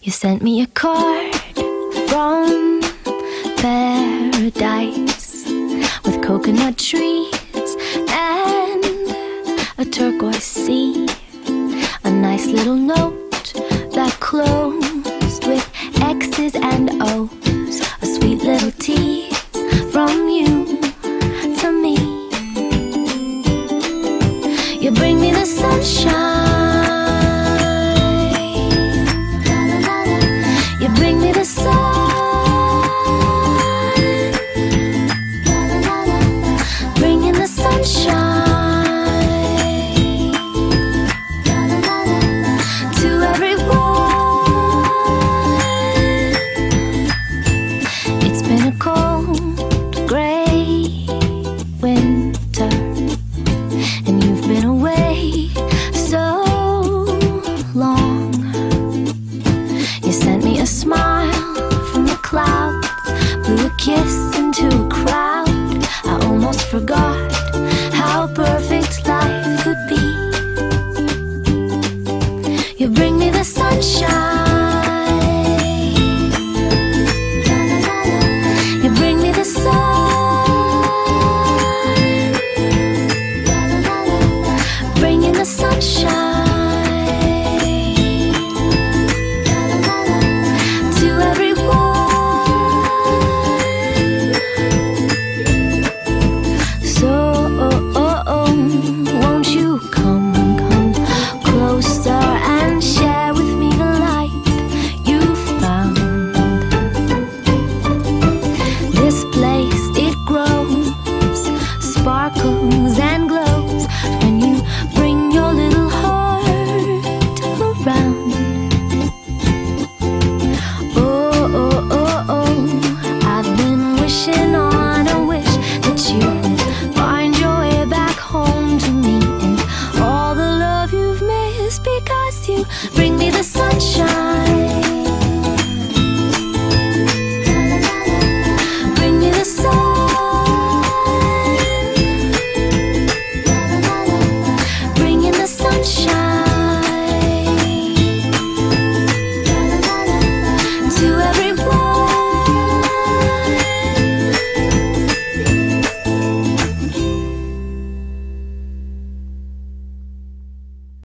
You sent me a card from paradise with coconut trees and a turquoise sea. A nice little note that closed with X's and O's. A sweet little tease from you to me. You bring me the sunshine. You bring me the sun. Bring in the sunshine to everyone. It's been a cold, gray winter, and you've been away so long. You sent me a smile from the clouds, blew a kiss into a crowd. I almost forgot how perfect life could be. You bring me the sunshine. You bring me the sun. Bring in the sunshine to everyone. So won't you come closer and share with me the light you found? This place, it grows, sparkles and glows when you bring your little heart around. I've been wishing on a wish that you would find your way back home to me, and all the love you've missed because you bring me